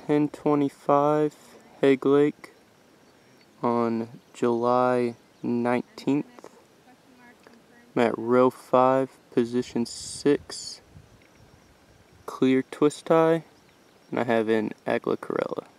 10:25 Hague Lake on July 19th. I'm at row 5, position 6, clear twist tie, and I have an Aglacorella.